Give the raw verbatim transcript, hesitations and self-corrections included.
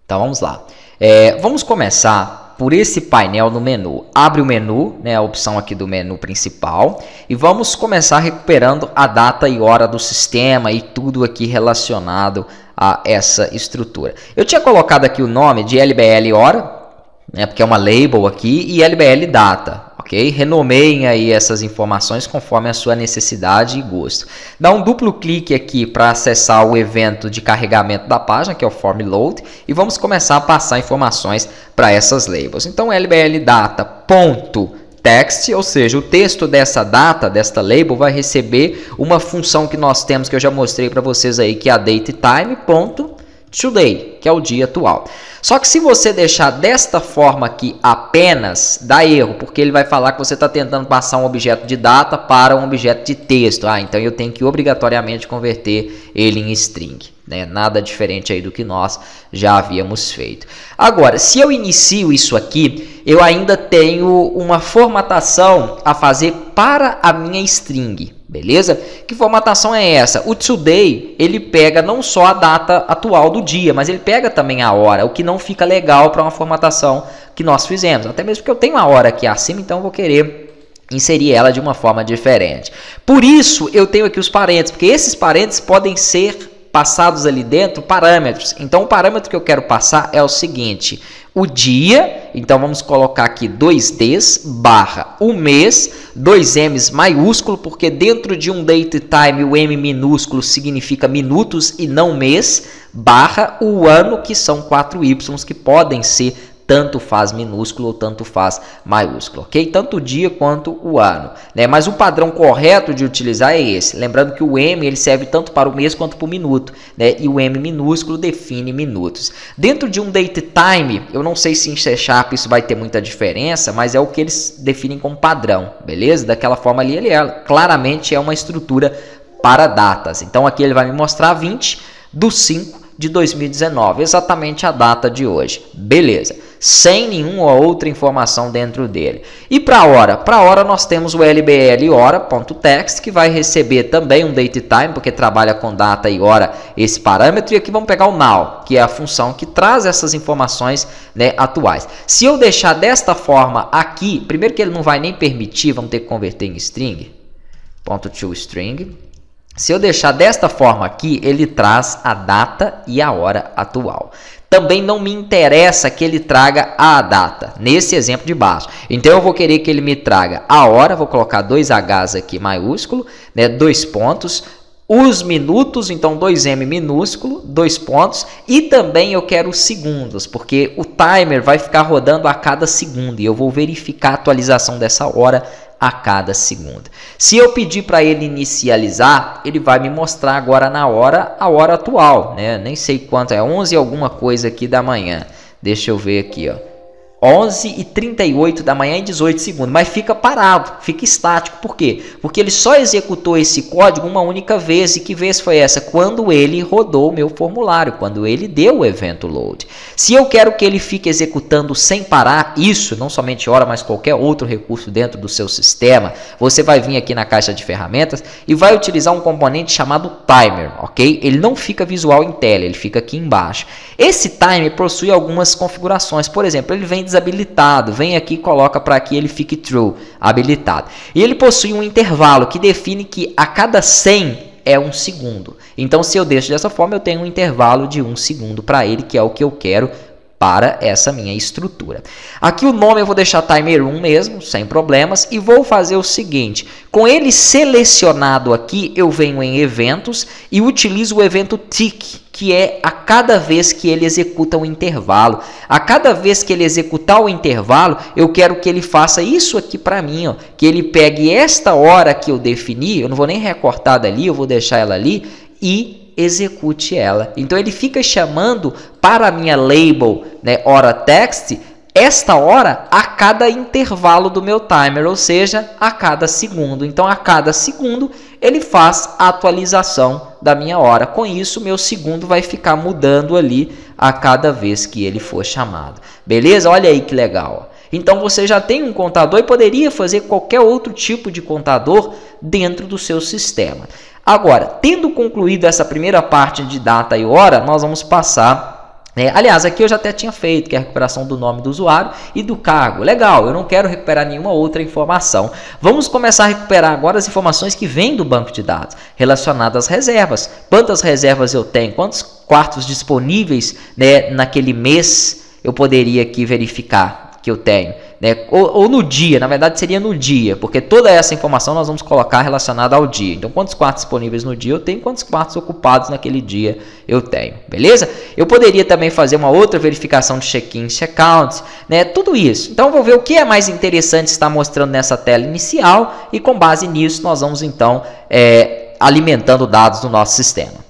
Então vamos lá. É, vamos começar por esse painel no menu. Abre o menu, né, a opção aqui do menu principal, e vamos começar recuperando a data e hora do sistema e tudo aqui relacionado a essa estrutura. Eu tinha colocado aqui o nome de L B L hora, né, porque é uma label aqui, e L B L data. Ok? Renomeiem aí essas informações conforme a sua necessidade e gosto. Dá um duplo clique aqui para acessar o evento de carregamento da página, que é o Form Load, e vamos começar a passar informações para essas labels. Então, L B L data.text, ou seja, o texto dessa data, desta label, vai receber uma função que nós temos, que eu já mostrei para vocês aí, que é a datetime.today, que é o dia atual. Só que se você deixar desta forma aqui apenas, dá erro, porque ele vai falar que você está tentando passar um objeto de data para um objeto de texto. Ah, então eu tenho que obrigatoriamente converter ele em string, né? Nada diferente aí do que nós já havíamos feito. Agora, se eu inicio isso aqui, eu ainda tenho uma formatação a fazer para a minha string. Beleza? Que formatação é essa? O today, ele pega não só a data atual do dia, mas ele pega também a hora, o que não fica legal para uma formatação que nós fizemos. Até mesmo porque eu tenho a hora aqui acima, então eu vou querer inserir ela de uma forma diferente. Por isso, eu tenho aqui os parênteses, porque esses parênteses podem ser passados ali dentro parâmetros. Então, o parâmetro que eu quero passar é o seguinte: o dia, então vamos colocar aqui dois Ds, barra o mês, dois M's maiúsculo, porque dentro de um datetime o M minúsculo significa minutos e não mês, barra o ano, que são quatro Y's, que podem ser tanto faz minúsculo ou tanto faz maiúsculo, ok? Tanto o dia quanto o ano, né? Mas o padrão correto de utilizar é esse. Lembrando que o M ele serve tanto para o mês quanto para o minuto, né? E o M minúsculo define minutos. Dentro de um datetime, eu não sei se em C Sharp isso vai ter muita diferença, mas é o que eles definem como padrão, beleza? Daquela forma ali, ele é, claramente é uma estrutura para datas. Então aqui ele vai me mostrar vinte do cinco de dois mil e dezenove, exatamente a data de hoje. Beleza. Sem nenhuma outra informação dentro dele. E para a hora? Para a hora nós temos o L B L hora.text, que vai receber também um datetime, porque trabalha com data e hora esse parâmetro. E aqui vamos pegar o now, que é a função que traz essas informações, né, atuais. Se eu deixar desta forma aqui, primeiro que ele não vai nem permitir, vamos ter que converter em string, ponto to string. Se eu deixar desta forma aqui, ele traz a data e a hora atual. Também não me interessa que ele traga a data, nesse exemplo de baixo. Então eu vou querer que ele me traga a hora, vou colocar dois H's aqui maiúsculo, né, dois pontos, os minutos, então dois M minúsculo, dois pontos, e também eu quero os segundos, porque o timer vai ficar rodando a cada segundo e eu vou verificar a atualização dessa hora a cada segundo. Se eu pedir para ele inicializar, ele vai me mostrar agora na hora a hora atual, né? Nem sei quanto é, onze alguma coisa aqui da manhã. Deixa eu ver aqui, ó. onze e trinta e oito da manhã e dezoito segundos, mas fica parado, fica estático. Por quê? Porque ele só executou esse código uma única vez. E que vez foi essa? Quando ele rodou o meu formulário, quando ele deu o evento load. Se eu quero que ele fique executando sem parar, isso, não somente hora, mas qualquer outro recurso dentro do seu sistema, você vai vir aqui na caixa de ferramentas e vai utilizar um componente chamado timer, ok? Ele não fica visual em tela, ele fica aqui embaixo. Esse timer possui algumas configurações, por exemplo, ele vem desabilitado, vem aqui e coloca para que ele fique true, habilitado. E ele possui um intervalo que define que a cada cem é um segundo. Então, se eu deixo dessa forma, eu tenho um intervalo de um segundo para ele, que é o que eu quero para essa minha estrutura. Aqui o nome eu vou deixar timer um mesmo, sem problemas, e vou fazer o seguinte: com ele selecionado aqui, eu venho em eventos e utilizo o evento tick, que é a cada vez que ele executa um intervalo. A cada vez que ele executar o intervalo, eu quero que ele faça isso aqui para mim, ó, que ele pegue esta hora que eu defini, eu não vou nem recortar dali, eu vou deixar ela ali, e execute ela. Então ele fica chamando para a minha label, né, hora text, esta hora a cada intervalo do meu timer, ou seja, a cada segundo. Então a cada segundo ele faz a atualização da minha hora. Com isso, meu segundo vai ficar mudando ali a cada vez que ele for chamado. Beleza? Olha aí que legal. Então você já tem um contador e poderia fazer qualquer outro tipo de contador dentro do seu sistema. Agora, tendo concluído essa primeira parte de data e hora, nós vamos passar É, aliás, aqui eu já até tinha feito, que é a recuperação do nome do usuário e do cargo. Legal, eu não quero recuperar nenhuma outra informação. Vamos começar a recuperar agora as informações que vêm do banco de dados, relacionadas às reservas. Quantas reservas eu tenho? Quantos quartos disponíveis, né, naquele mês eu poderia aqui verificar que eu tenho? Né? Ou, ou no dia, na verdade seria no dia, porque toda essa informação nós vamos colocar relacionada ao dia. Então, quantos quartos disponíveis no dia eu tenho, quantos quartos ocupados naquele dia eu tenho, beleza? Eu poderia também fazer uma outra verificação de check-in, check-out, né? Tudo isso. Então, vou ver o que é mais interessante estar mostrando nessa tela inicial e com base nisso nós vamos então é, alimentando dados do nosso sistema.